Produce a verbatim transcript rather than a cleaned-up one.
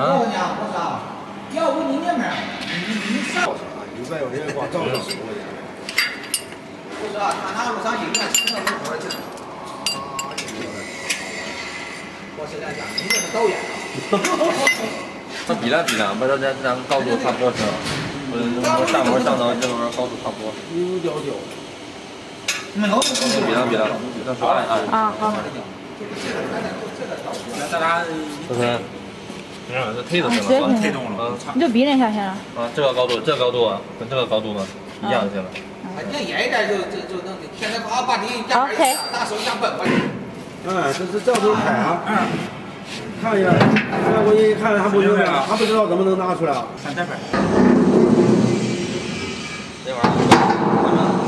告诉你啊，我操，要不你那边你你上。 一百块钱光照着十块钱。 不是啊，他那路上一年吃那么多钱。我现在讲，你这是导演啊。 那比量比量，把这两个高度差不多行。我上模上到这边高度差不多。 有点点。 没有。 比量比量，那说按按。 啊好。 咱俩就是，你看这推都行了， 推动了，你就比那下行了。 啊，这个高度，这个高度啊，跟这个高度呢一样就行了。 你要严一点就就就能，现在好把你压一下，拿手一下奔过去。 哎，这是这样子开啊。看一下，外国人一看他不明白，他不知道怎么能拿出来。 看这边。 这玩意儿。